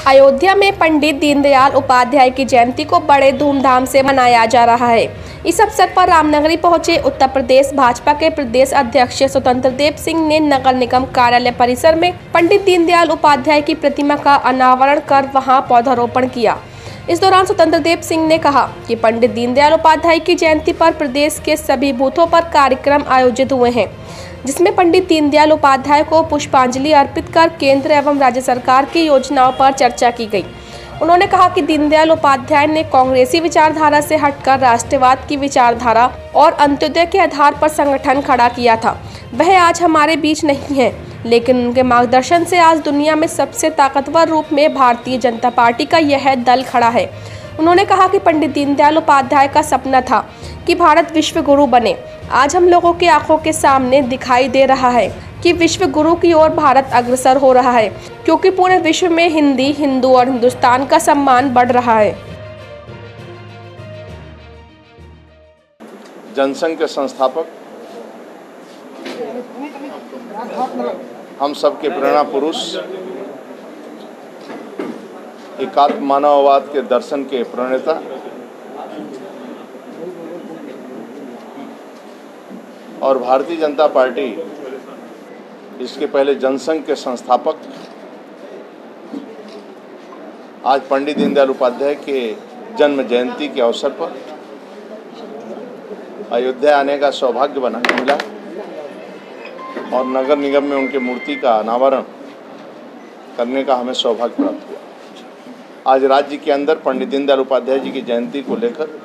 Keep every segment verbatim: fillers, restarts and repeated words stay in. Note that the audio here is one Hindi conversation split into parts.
अयोध्या में पंडित दीनदयाल उपाध्याय की जयंती को बड़े धूमधाम से मनाया जा रहा है। इस अवसर पर रामनगरी पहुंचे उत्तर प्रदेश भाजपा के प्रदेश अध्यक्ष स्वतंत्र देव सिंह ने नगर निगम कार्यालय परिसर में पंडित दीनदयाल उपाध्याय की प्रतिमा का अनावरण कर वहां पौधारोपण किया। इस दौरान स्वतंत्र देव सिंह ने कहा कि पंडित दीनदयाल उपाध्याय की जयंती पर प्रदेश के सभी बूथों पर कार्यक्रम आयोजित हुए हैं, जिसमें पंडित दीनदयाल उपाध्याय को पुष्पांजलि अर्पित कर केंद्र एवं राज्य सरकार की योजनाओं पर चर्चा की गई। उन्होंने कहा कि दीनदयाल उपाध्याय ने कांग्रेसी विचारधारा से हटकर राष्ट्रवाद की विचारधारा और अंत्योदय के आधार पर संगठन खड़ा किया था। वह आज हमारे बीच नहीं है, लेकिन उनके मार्गदर्शन से आज दुनिया में सबसे ताकतवर रूप में भारतीय जनता पार्टी का यह दल खड़ा है। उन्होंने कहा कि पंडित दीनदयाल उपाध्याय का सपना था कि भारत विश्व गुरु बने। आज हम लोगों की आंखों के सामने दिखाई दे रहा है कि विश्व गुरु की ओर भारत अग्रसर हो रहा है, क्योंकि पूरे विश्व में हिंदी, हिंदू और हिंदुस्तान का सम्मान बढ़ रहा है। जनसंघ के संस्थापक, हम सबके प्रेरणा पुरुष, एकात्म मानववाद के दर्शन के प्रणेता और भारतीय जनता पार्टी इसके पहले जनसंघ के संस्थापक आज पंडित दीनदयाल उपाध्याय के जन्म जयंती के अवसर पर अयोध्या आने का सौभाग्य बना मिला और नगर निगम में उनके मूर्ति का अनावरण करने का हमें सौभाग्य प्राप्त हुआ। आज राज्य के अंदर पंडित दीनदयाल उपाध्याय जी की जयंती को लेकर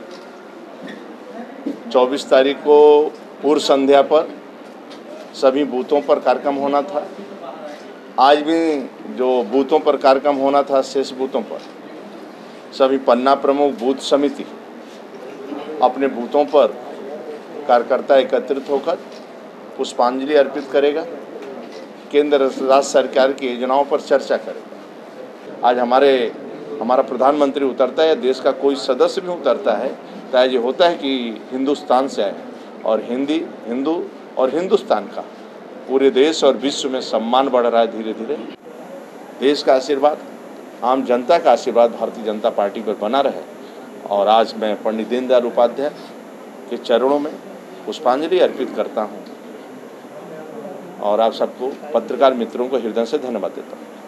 चौबीस तारीख को पूर्व संध्या पर सभी बूथों पर कार्यक्रम होना था। आज भी जो बूथों पर कार्यक्रम होना था, शेष बूथों पर सभी पन्ना प्रमुख बूथ समिति अपने बूथों पर कार्यकर्ता एकत्रित होकर पुष्पांजलि अर्पित करेगा, केंद्र राज्य सरकार की योजनाओं पर चर्चा करेगा। आज हमारे हमारा प्रधानमंत्री उतरता है या देश का कोई सदस्य भी उतरता है तो आज ये होता है कि हिंदुस्तान से आए और हिंदी, हिंदू और हिंदुस्तान का पूरे देश और विश्व में सम्मान बढ़ रहा है। धीरे धीरे देश का आशीर्वाद, आम जनता का आशीर्वाद भारतीय जनता पार्टी पर बना रहे और आज मैं पंडित दीनदयाल उपाध्याय के चरणों में पुष्पांजलि अर्पित करता हूं और आप सबको, पत्रकार मित्रों को हृदय से धन्यवाद देता हूं।